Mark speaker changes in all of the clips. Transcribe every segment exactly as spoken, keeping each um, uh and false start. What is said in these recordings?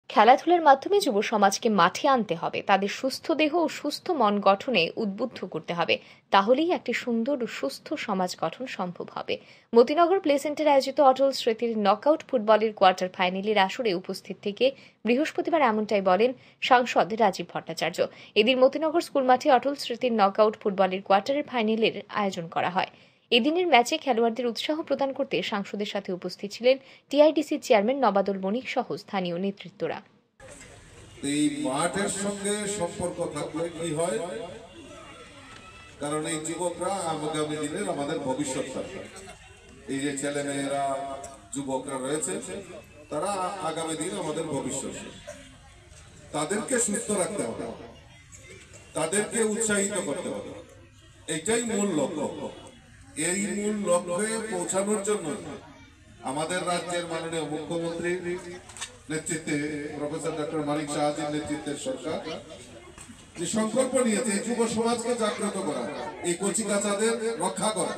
Speaker 1: খেলাধুলার মাধ্যমে যুব সমাজকে মাঠে আনতে হবে, তাদের সুস্থ দেহ ও সুস্থ মন গঠনে উদ্বুদ্ধ করতে হবে। তাহলেই একটি সুন্দর ও সুস্থ সমাজ গঠন সম্ভব হবে। মতিনগর প্লে সেন্টারে আয়োজিত অটল স্মৃতির নকআউট ফুটবলের কোয়ার্টার ফাইনালের আসরে উপস্থিত থেকে বৃহস্পতিবার এমনটাই বলেন সাংসদ রাজীব ভট্টাচার্য। এদিন মতিনগর স্কুল মাঠে অটল স্মৃতির নকআউট ফুটবলের কোয়ার্টার ফাইনালের আয়োজন করা হয়। এদিনের ম্যাচে খেলোয়াড়দের উৎসাহ প্রদান করতে সাংসদের সাথে উপস্থিত ছিলেন টিআইডিসির চেয়ারম্যান নবাদুল বণিক সহ স্থানীয় নেতৃত্বরা।
Speaker 2: এই মাঠের সঙ্গে সম্পর্ক থাকলে কি হয়, কারণ এই যুবকরা আগামী দিনের আমাদের ভবিষ্যৎ। এই যে ছেলে মেয়েরা যুবকরা রয়েছে, তারা আগামী দিন আমাদের ভবিষ্যৎ। তাদেরকে সুস্থ রাখতে হবে, তাদেরকে উৎসাহিত করতে হবে, এটাই মূল লক্ষ্য। এই মূল লক্ষ্যে পৌঁছানোর জন্য আমাদের রাজ্যের মাননীয় মুখ্যমন্ত্রীর নেতৃত্বে প্রফেসর ডক্টর মানিক সাহাজির নেতৃত্বের সরকার যে সংকল্প নিয়েছে যুব সমাজকে জাগ্রত করা, এই কচিকাঁচাদের রক্ষা করা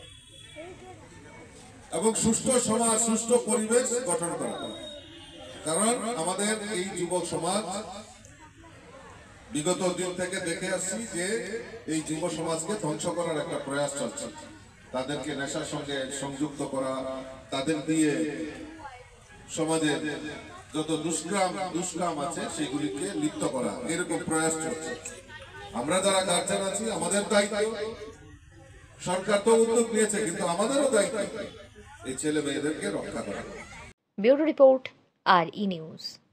Speaker 2: এবং সুস্থ সমাজ, সুস্থ পরিবেশ গঠন করা। কারণ আমাদের এই যুবক সমাজ বিগত দিন থেকে দেখে আসছি যে এই যুব সমাজকে ধ্বংস করার একটা প্রয়াস চলছে। তাদেরকে নেশার সঙ্গে সংযুক্ত করা, তাদের দিয়ে সমাজে যত দুষ্কর্ম দুষ্কর্ম আছে সেগুলিকে লিপ্ত করা, এরকম প্রয়াস চলছে। আমরা যারা গার্জিয়ান আছি, আমাদের দায়িত্ব, সরকার তো উদ্যোগ নিয়েছে, কিন্তু আমাদেরও দায়িত্ব এই ছেলে মেয়েদেরকে রক্ষা করা।
Speaker 1: ব্যুরো রিপোর্ট, আর ই নিউজ।